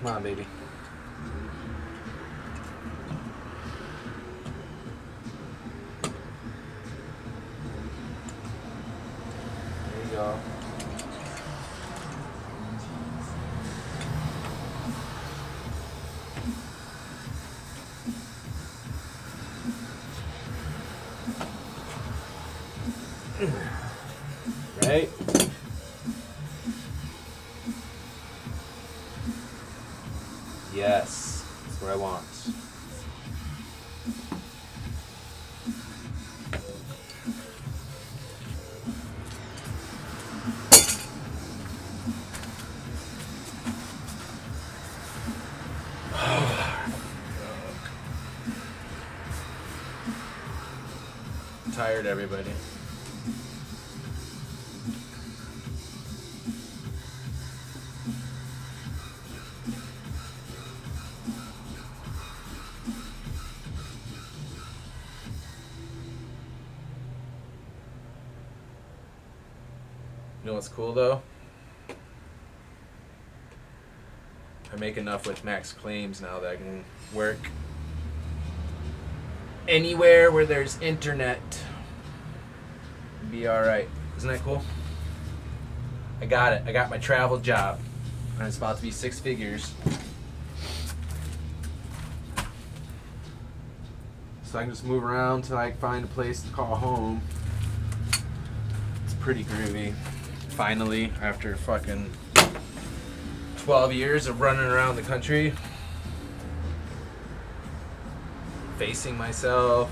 Come on, baby. There you go. Right? Yes, that's what I want. I'm tired, everybody. You know what's cool though? I make enough with max claims now that I can work anywhere where there's internet. Be alright. Isn't that cool? I got it. I got my travel job. And it's about to be 6 figures. So I can just move around till I find a place to call home. It's pretty groovy. Finally, after fucking 12 years of running around the country, facing myself.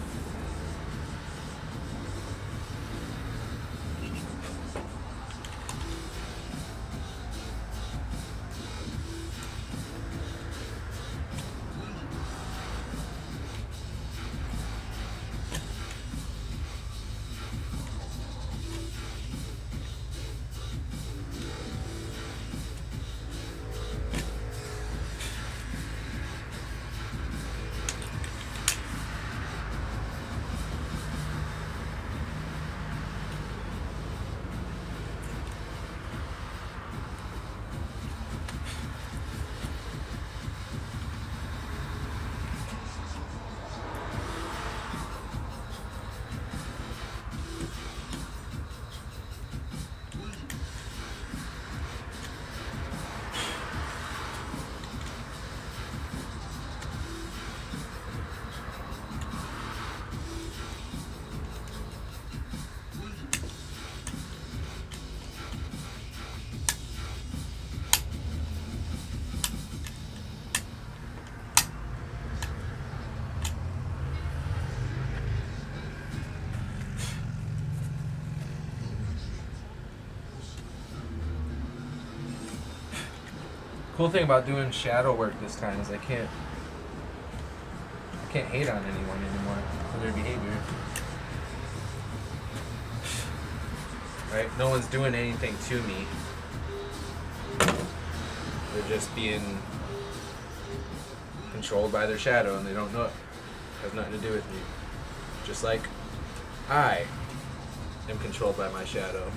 Cool thing about doing shadow work this time is I can't hate on anyone anymore for their behavior. Right? No one's doing anything to me. They're just being controlled by their shadow and they don't know it. It has nothing to do with me. Just like I am controlled by my shadow.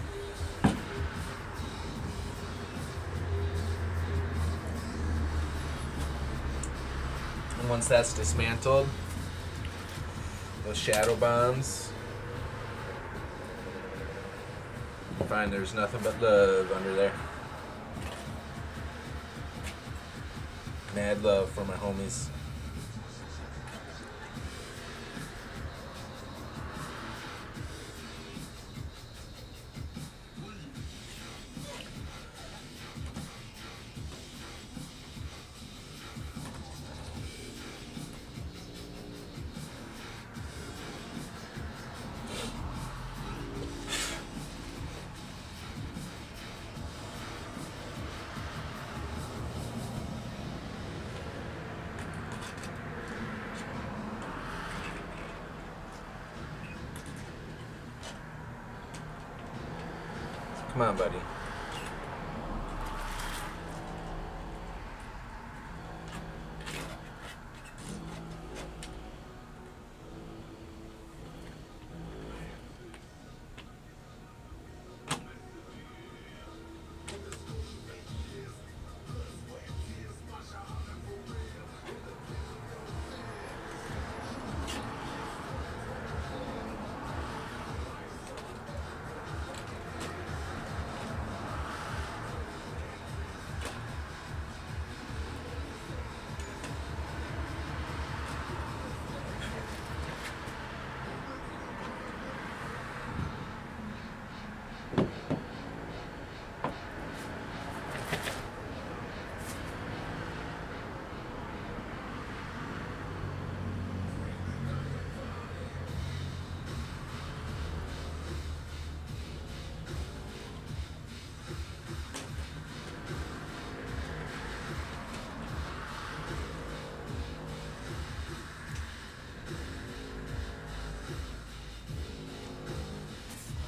And once that's dismantled, those shadow bombs, you find there's nothing but love under there. Mad love for my homies. Come on, buddy.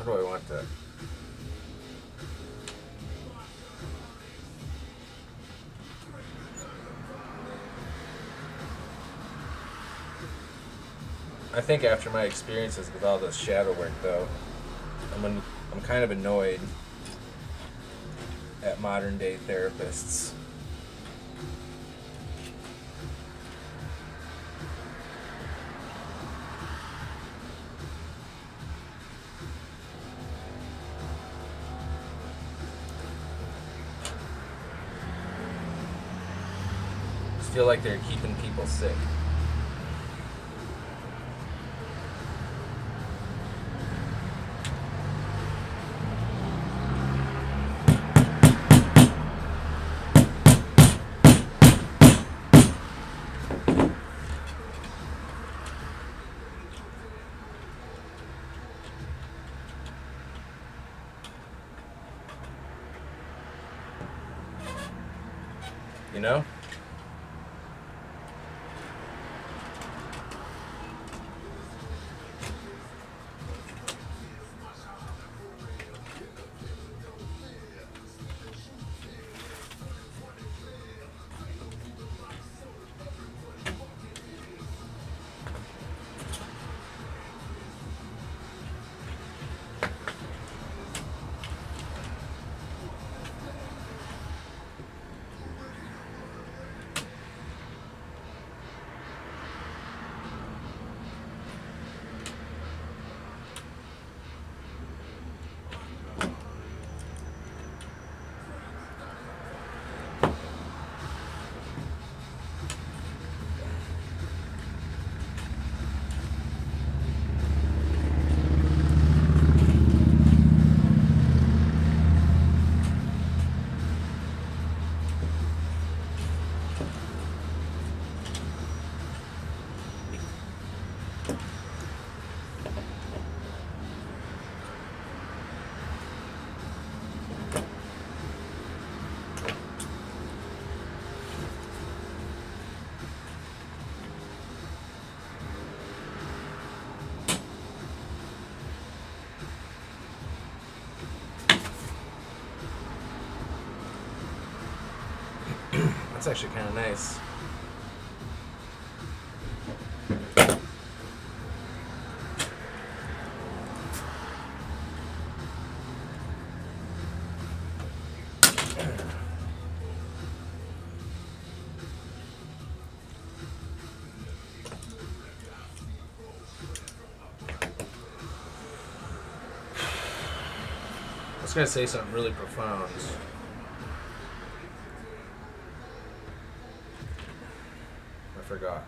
How do I want that? I think after my experiences with all this shadow work, though, I'm kind of annoyed at modern day therapists. I just feel like they're keeping people sick. You know? That's actually kind of nice. I was gonna say something really profound. I forgot.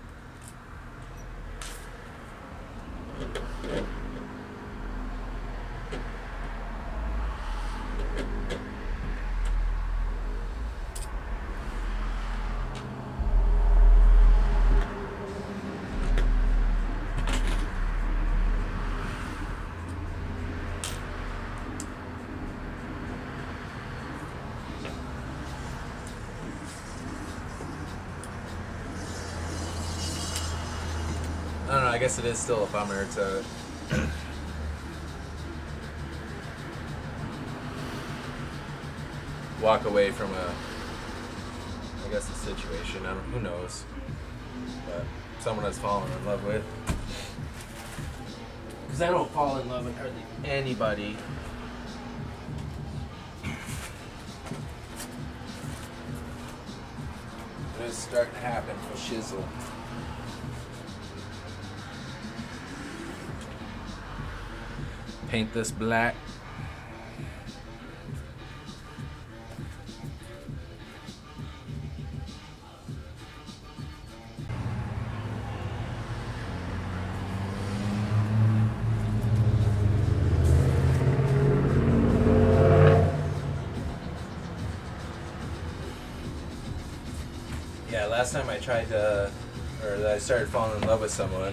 I don't know, I guess it is still a bummer to walk away from I guess a situation, who knows, but someone I've fallen in love with. Because I don't fall in love with hardly anybody. And it's starting to happen for shizzle. Paint this black. Yeah, last time I tried to, or that I started falling in love with someone,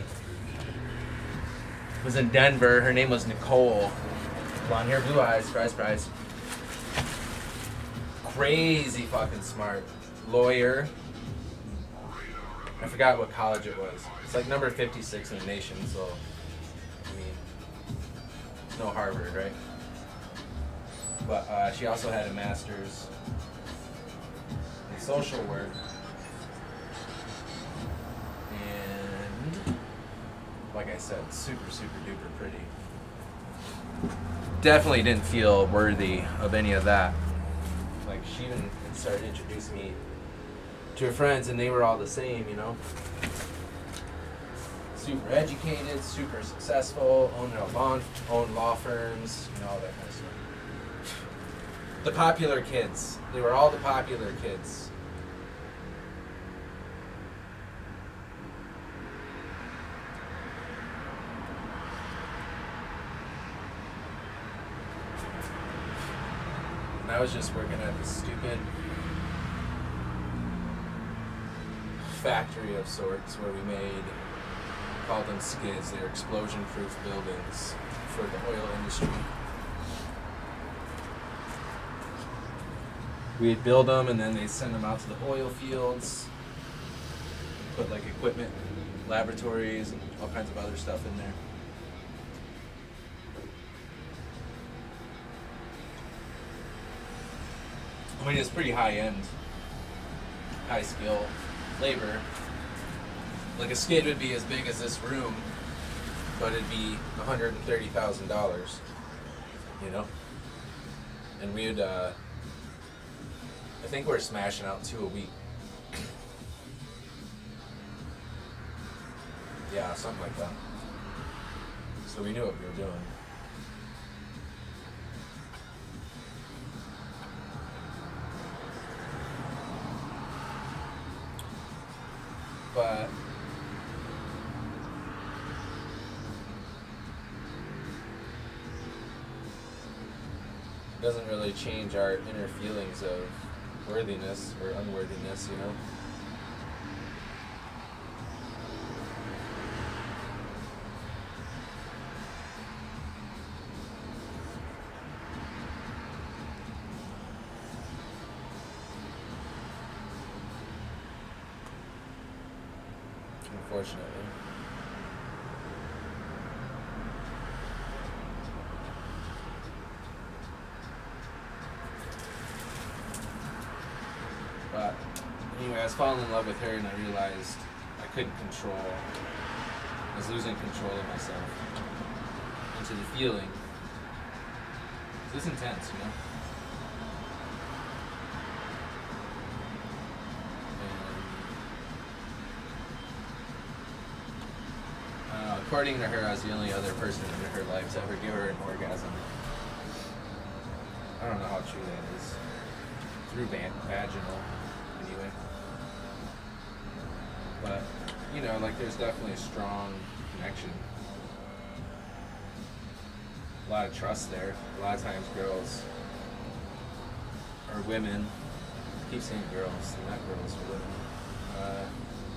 was in Denver. Her name was Nicole. Blonde hair, blue eyes, surprise, surprise. Crazy fucking smart. Lawyer. I forgot what college it was. It's like number 56 in the nation, so I mean, no Harvard, right? But she also had a master's in social work. And like I said, super, super duper pretty. Definitely didn't feel worthy of any of that. Like, she even started introducing me to her friends, and they were all the same, you know? Super educated, super successful, own law firms, you know, all that kind of stuff. The popular kids. They were all the popular kids. And I was just working at this stupid factory of sorts where we called them skids. They were explosion-proof buildings for the oil industry. We'd build them and then they'd send them out to the oil fields, put like equipment, laboratories, and all kinds of other stuff in there. I mean, it's pretty high-end, high-skill labor. Like, a skid would be as big as this room, but it'd be $130,000, you know? And we would, I think we're smashing out 2 a week. Yeah, something like that. So we knew what we were doing. But it doesn't really change our inner feelings of worthiness or unworthiness, you know? Unfortunately. But anyway, I was falling in love with her and I realized I couldn't control. I was losing control of myself into the feeling. It's intense, you know? According to her, I was the only other person in her life to ever give her an orgasm. I don't know how true that is. Through vaginal, anyway. But, you know, like, there's definitely a strong connection. A lot of trust there. A lot of times girls, or women, I keep saying girls, they're not girls, or women.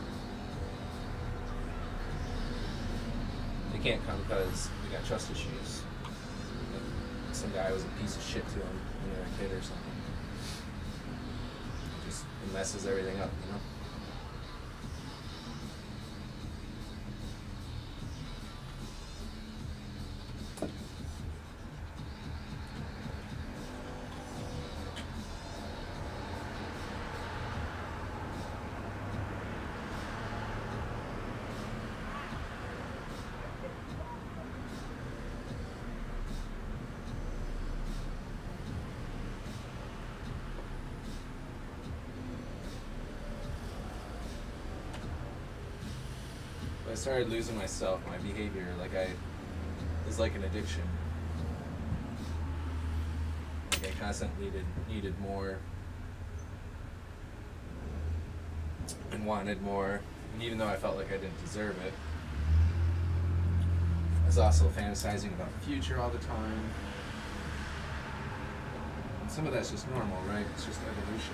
They can't come because they got trust issues. Like, some guy was a piece of shit to them when they were a kid or something. It messes everything up, you know? I started losing myself, my behavior, like it's like an addiction. Like, I constantly needed more and wanted more, and even though I felt like I didn't deserve it, I was also fantasizing about the future all the time. And some of that's just normal, right? It's just evolution,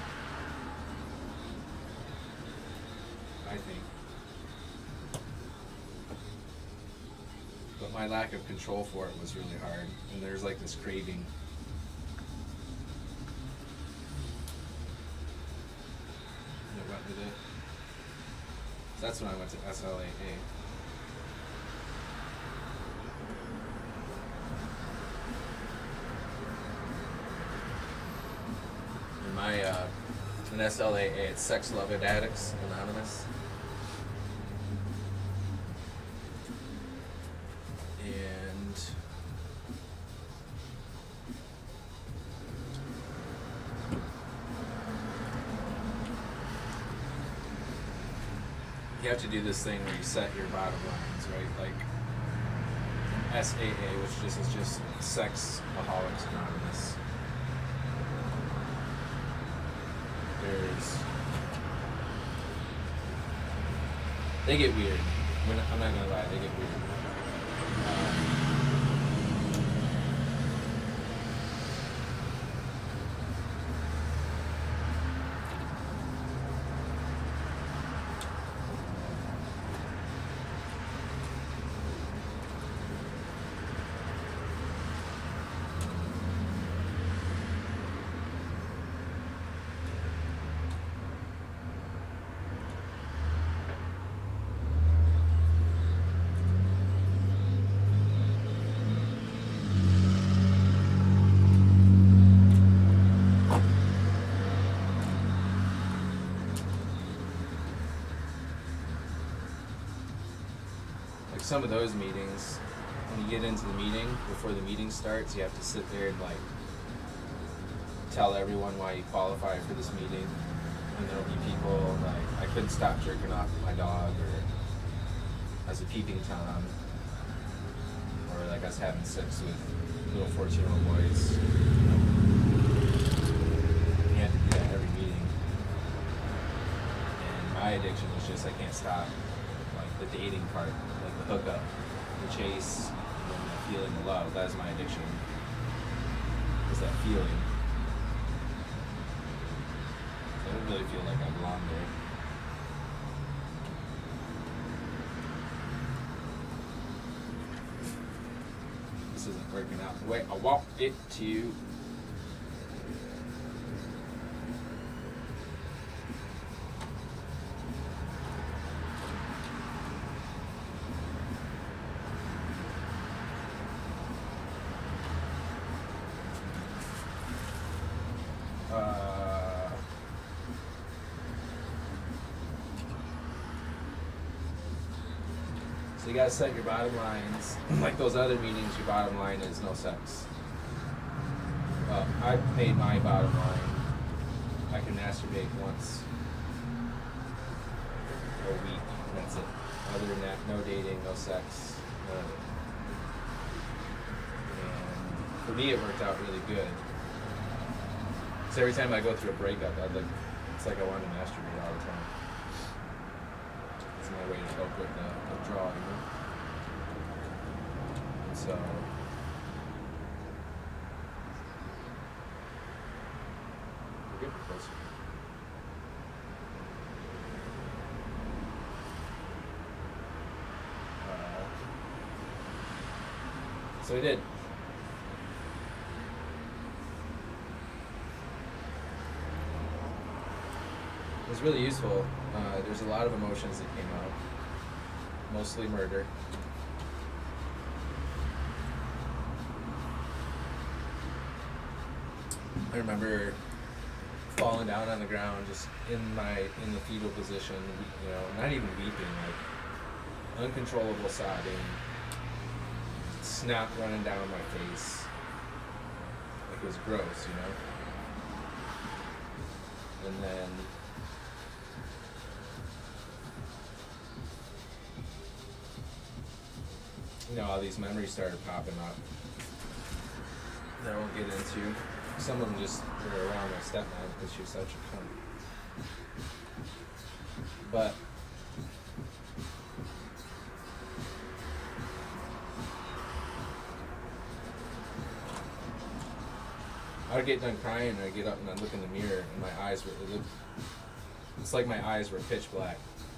I think. But my lack of control for it was really hard, and there's like this craving. I went with it. So that's when I went to SLAA. SLAA. It's Sex Love Addicts Anonymous. And you have to do this thing where you set your bottom lines, right? Like SAA, which is just Sex Alcoholics Anonymous. They get weird. I'm not gonna lie, they get weird. Some of those meetings, when you get into the meeting, before the meeting starts, you have to sit there and like tell everyone why you qualify for this meeting. And there'll be people like, I couldn't stop jerking off my dog, or I was a peeping Tom, or like I was having sex with little 14-year-old boys. You had to do that every meeting. And my addiction was just, I can't stop. Like the dating part, like the hookup, the chase, and then the feeling of love. That is my addiction. Is that feeling. I don't really feel like I belong there. This isn't working out the way I want it to. So you gotta set your bottom lines. Like those other meetings, your bottom line is no sex. Well, I've made my bottom line. I can masturbate once a week, and that's it. Other than that, no dating, no sex, none of it. And for me, it worked out really good. So every time I go through a breakup, it's like I want to masturbate all the time. It's my way to cope with the withdrawal, you know? And so, we're getting closer. So we did. It was really useful. There's a lot of emotions that came out, mostly murder. I remember falling down on the ground, just in the fetal position, you know, not even weeping, like uncontrollable sobbing, snot running down my face. Like it was gross, you know. And then all these memories started popping up that I won't get into. Some of them just were around my stepmom because she was such a cunt. But I would get done crying and I'd get up and I'd look in the mirror and my eyes were, it's like my eyes were pitch black.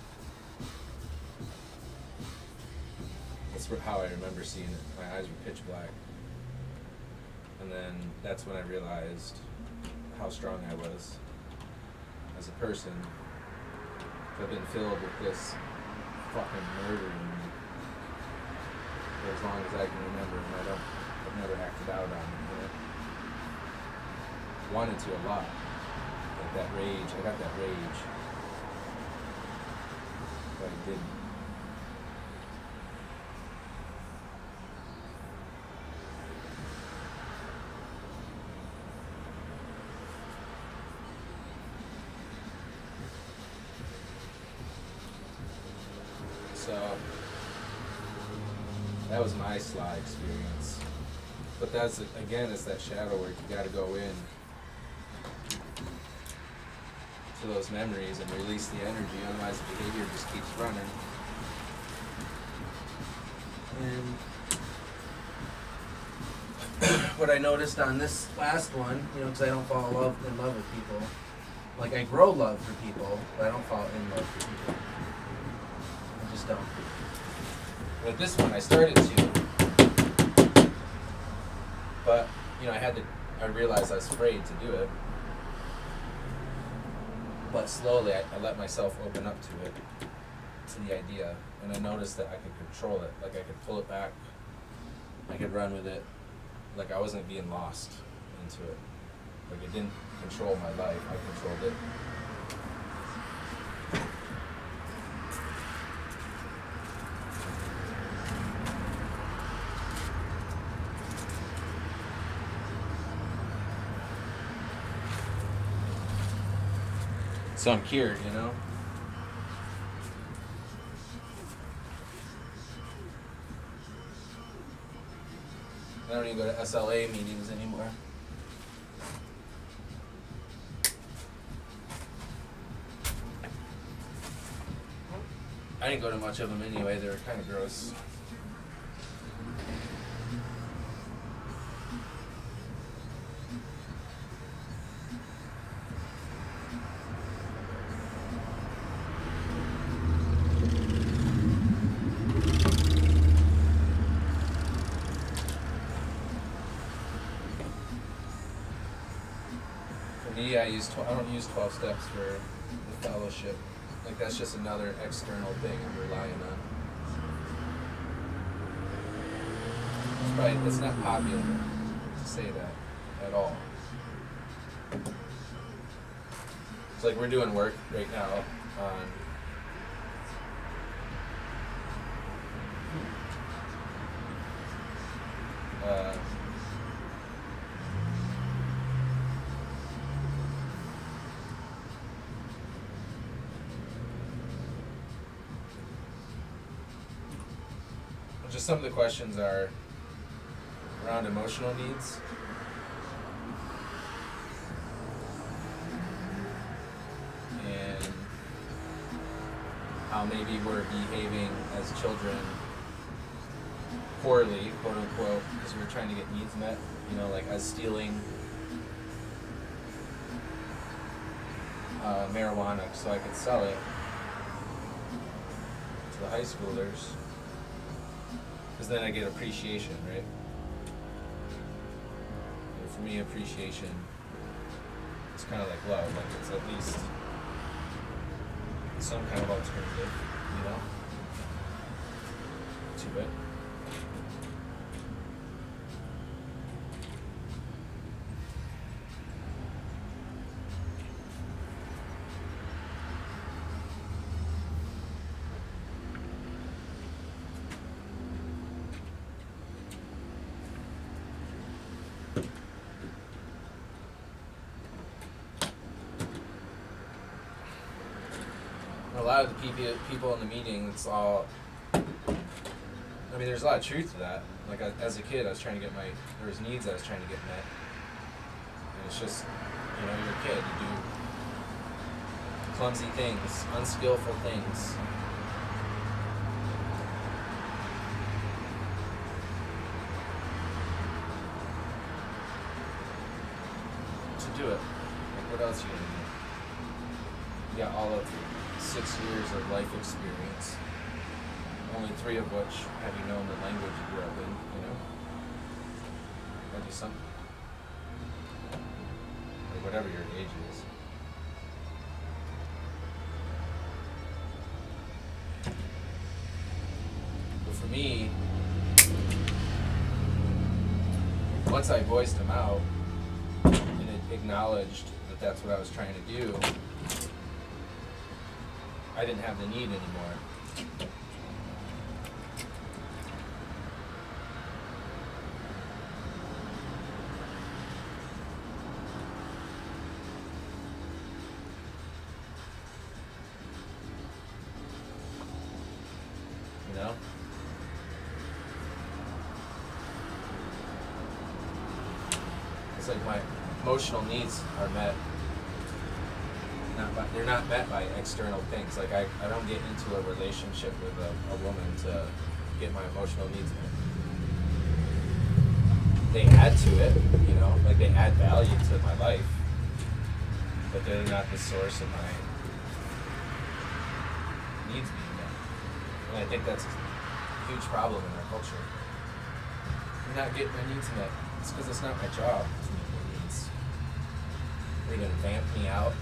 That's how I remember seeing it. My eyes were pitch black. And then that's when I realized how strong I was as a person. I've been filled with this fucking murder in me for as long as I can remember, and I've never acted out on it, you know? Wanted to a lot. Like that rage. I got that rage. But I didn't. So that was my sly experience. But that's, again, it's that shadow work. You got to go in to those memories and release the energy. Otherwise, the behavior just keeps running. And what I noticed on this last one, you know, because I don't fall in love with people. Like, I grow love for people, but I don't fall in love with people. I just don't. With this one, I started to. But, you know, I realized I was afraid to do it. But slowly, I let myself open up to it, to the idea. And I noticed that I could control it. Like, I could pull it back. I could run with it. Like, I wasn't being lost into it. Like, it didn't control my life. I controlled it. So I'm cured, you know? I don't even go to SLA meetings anymore. I didn't go to much of them anyway, they were kind of gross. I don't use 12 steps for the fellowship. Like, that's just another external thing I'm relying on. It's not popular to say that at all. It's like we're doing work right now on just some of the questions are around emotional needs. And how maybe we're behaving as children poorly, quote unquote, because we're trying to get needs met. You know, like as stealing marijuana so I could sell it to the high schoolers. Because then I get appreciation, right? And for me, appreciation is kind of like love. Like it's at least some kind of alternative, you know, to it. A lot of the people in the meeting, it's all, I mean, there's a lot of truth to that. Like, as a kid, I was trying to get there was needs I was trying to get met. And it's just, you know, you're a kid, you do clumsy things, unskillful things. To do it. Like, what else are you gonna do? You got all of 6 years of life experience, only 3 of which have you known the language you grew up in, you know? Gotta do something. Or whatever your age is. But for me, once I voiced them out and it acknowledged that that's what I was trying to do, I didn't have the need anymore. You know? It's like my emotional needs are met. They're not met by external things. Like I don't get into a relationship with a woman to get my emotional needs met. They add to it, you know, like they add value to my life, but they're not the source of my needs being met. And I think that's a huge problem in our culture. I'm not getting my needs met. It's because it's not my job to meet my needs. They're gonna vamp me out.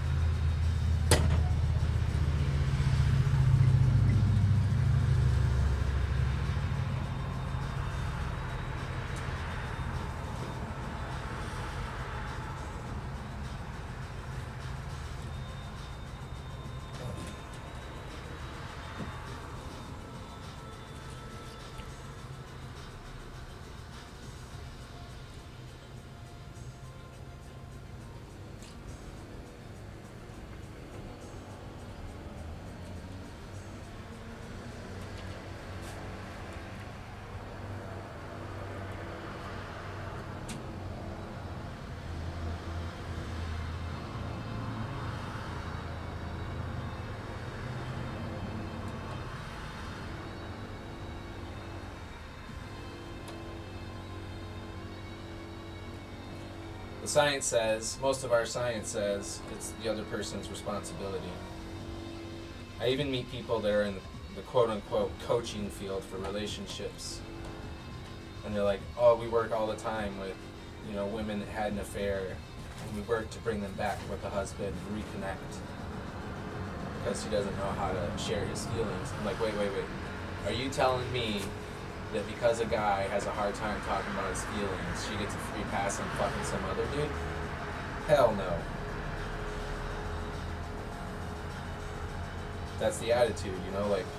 The science says, most of our science says, it's the other person's responsibility. I even meet people that are in the quote-unquote coaching field for relationships. And they're like, oh, we work all the time with, you know, women that had an affair, and we work to bring them back with the husband and reconnect. Because he doesn't know how to share his feelings. I'm like, wait. Are you telling me that because a guy has a hard time talking about his feelings, she gets a free pass on fucking some other dude? Hell no. That's the attitude, you know, like,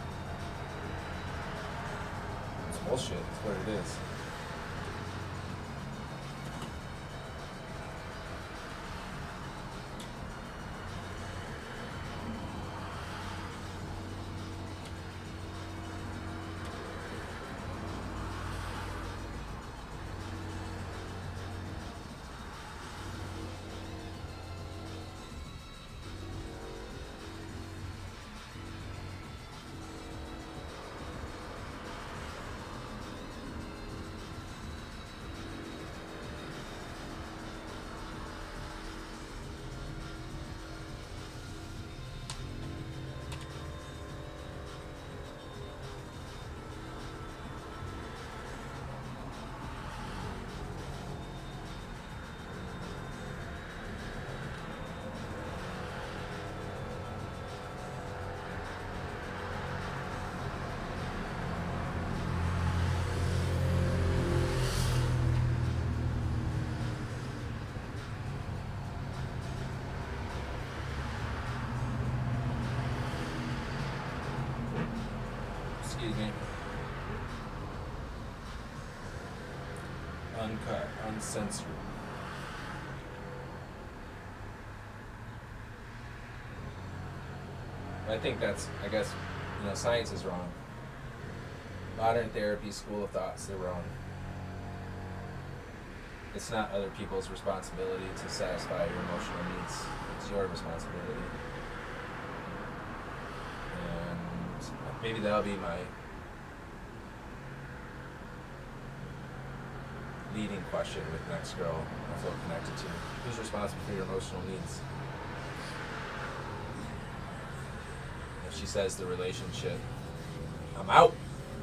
it's bullshit, it's what it is. Excuse me. Uncut, uncensored. I think that's, I guess, you know, science is wrong. Modern therapy, school of thoughts, they're wrong. It's not other people's responsibility to satisfy your emotional needs. It's your responsibility. And maybe that'll be my leading question with next girl I feel connected to. Who's responsible for your emotional needs? If she says the relationship, I'm out.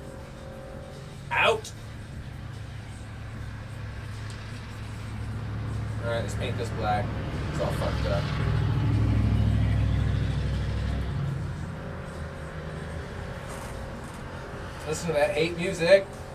Out! Alright, let's paint this black. It's all fucked up. Listen to that hate music.